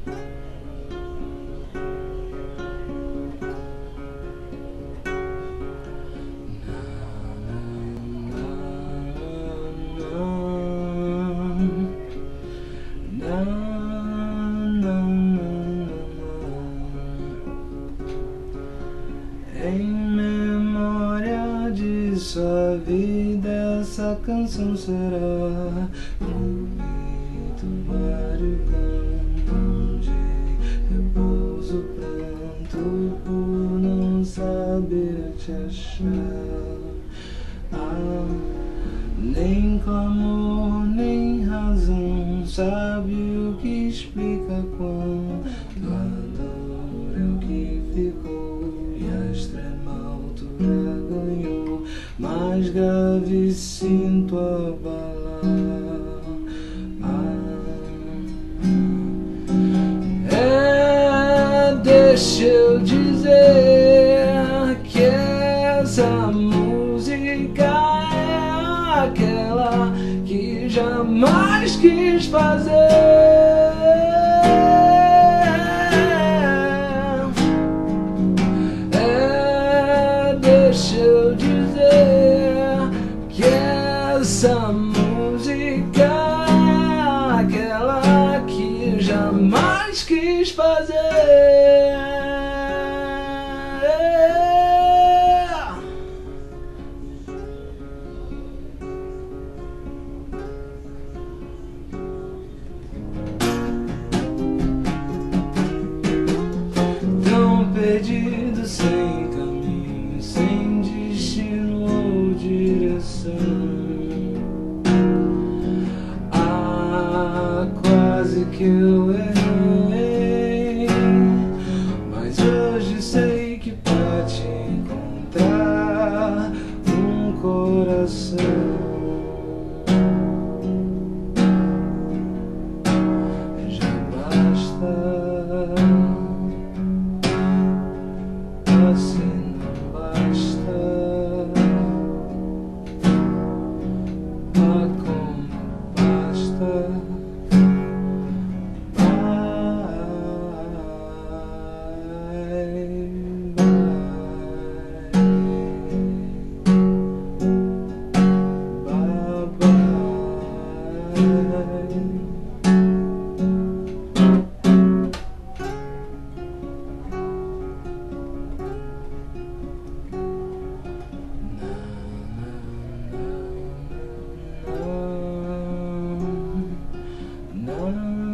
Em memória de sua vida, essa canção será um obituário onde repouso o pranto por não saber te achar. Nem clamor, nem razão sabe o que explica quando a dor é o que ficou e a extrema altura ganhou, mais grave sinto abalar. Deixa eu dizer que essa música é aquela que jamais quis fazer. Deixa eu dizer que essa música é aquela que jamais quis fazer. Tão perdido, sem caminho, sem destino ou direção. Quase que eu errei, mas hoje sei que pra te encontrar um coração já basta. Você não basta. Como basta. No.